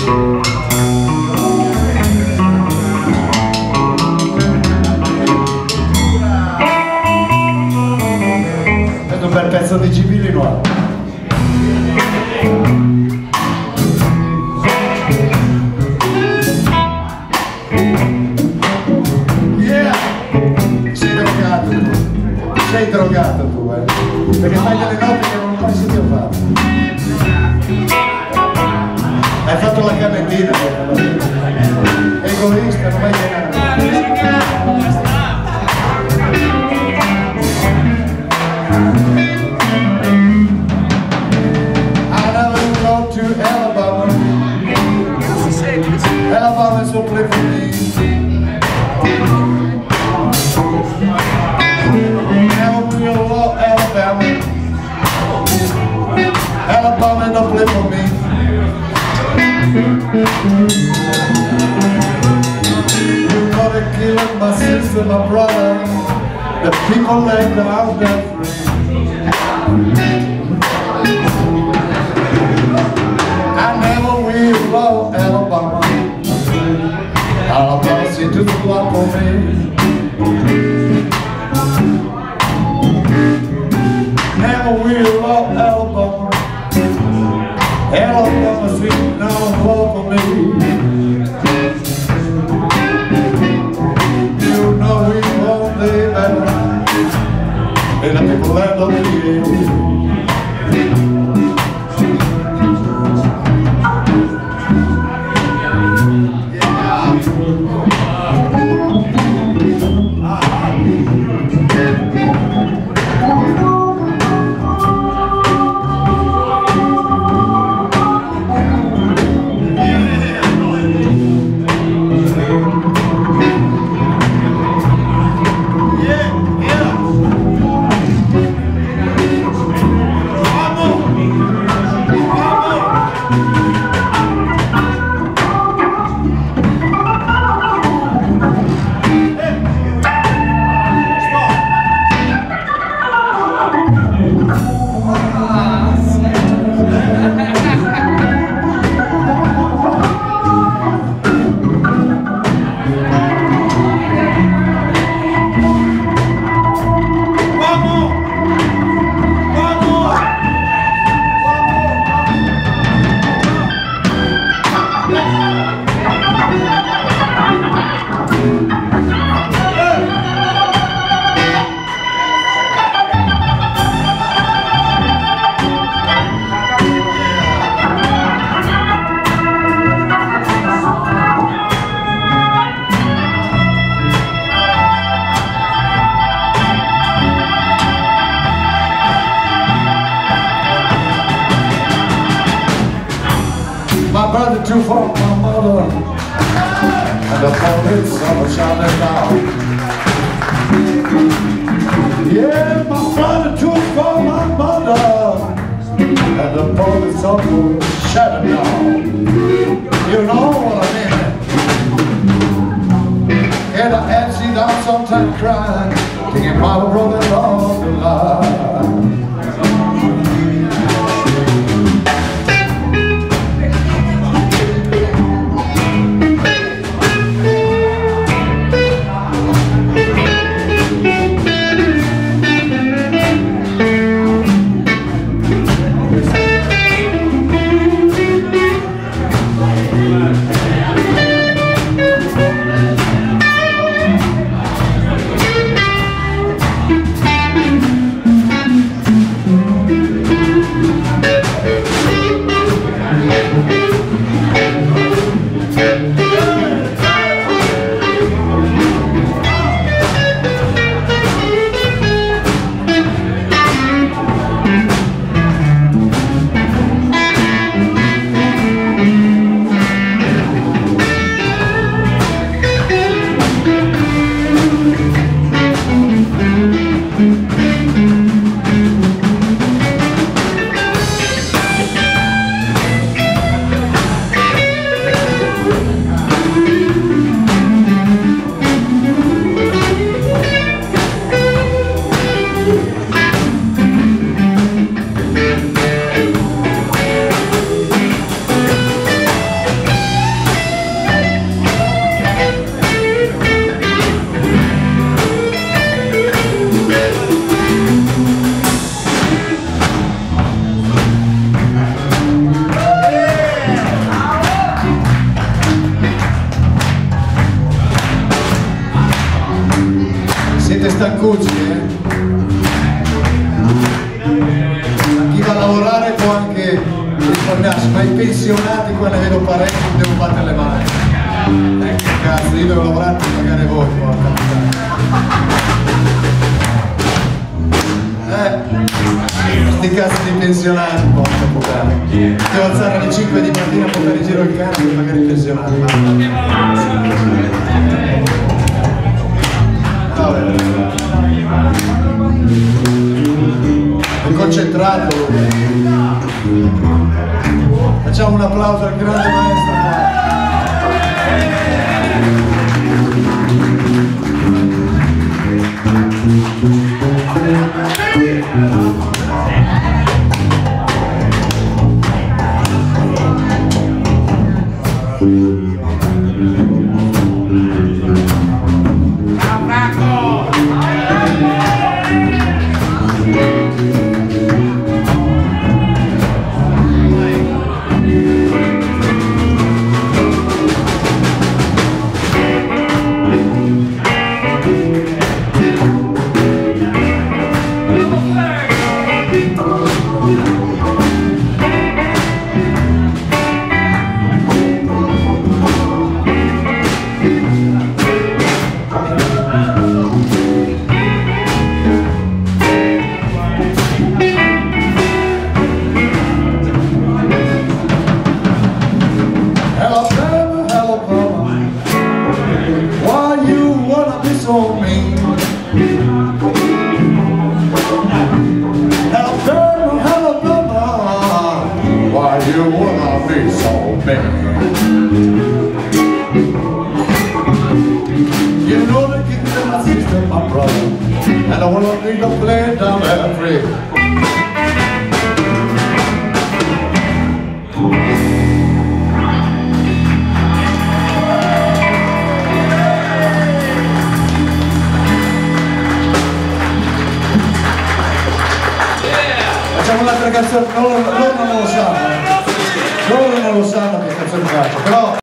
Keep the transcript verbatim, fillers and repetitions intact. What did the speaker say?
Un bel pezzo di Gibili nuovo. Yeah! Sei drogato tu, sei drogato tu, eh? Perché fai delle note che non ho mai sentito fare. Hai fatto la cannetina, egoista, non vai bene. Alabama is a place for me. Never will love Alabama. Alabama is a place for me. You know they killed my sister, my brother. The people laid down their free. I never will love Alabama. Alabama seems to flop for me. Never will love Alabama. Alabama seems to flop for me. You know we won't live better in the people land of the my brother too for my mother, and the bullets of a shining down. Yeah, my brother too for my mother, and the bullets of a shining down. You know what I mean? And I had seen down sometimes crying, thinking my brother lost the line. Cucci, eh? Chi va a lavorare può anche risparmiarsi, ma i pensionati qua ne vedo parecchi, devo battere le mani. Eh, che cazzo, io devo lavorare per pagare voi, porca. Eh, sti cazzi di pensionati, porca puttana. Devo alzare alle cinque di mattina a portare in giro il cane per pagare i pensionati. Vabbè. È concentrato. Facciamo un applauso al grande maestro qua. You know the kick in my system, my brother, and I wanna think of playing down that free. Facciamo un'altra canzone, loro, loro non lo sanno, loro non lo sanno che canzone faccio, però